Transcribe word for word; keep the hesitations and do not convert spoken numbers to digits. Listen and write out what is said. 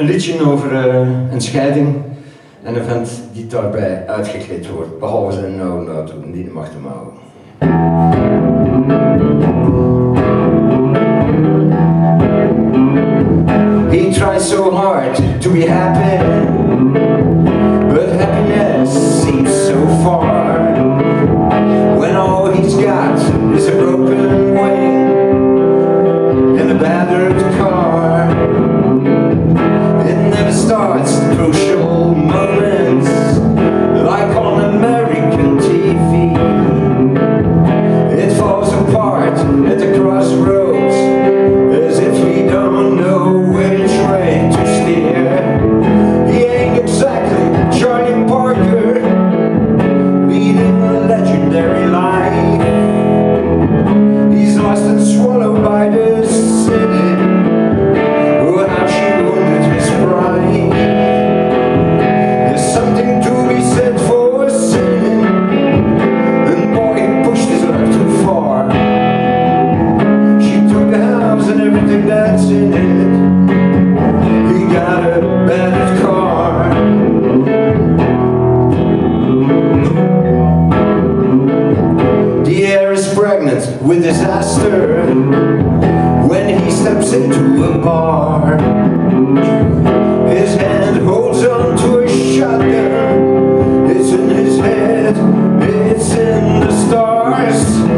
een liedje over uh, een scheiding en een vent die daarbij uitgekleed wordt, behalve zijn nou nou toe, die mag hem houden. He tries so hard to be happy, but happiness seems so far, when all he's got is a broken wing and a battered car. It never starts the crucial moments like on American T V. It falls apart at the crossroads as if we don't know which way to steer. He ain't exactly Charlie Parker leading a legendary life. He's lost and swallowed by the city. Oh, how she wounded his pride. There's something to be said for sin, and boy, he pushed his life too far. She took the house and everything that's in it. He got a battered car. The air is pregnant with disaster when he steps into a bar. His hand holds on to a shotgun. It's in his head, it's in the stars.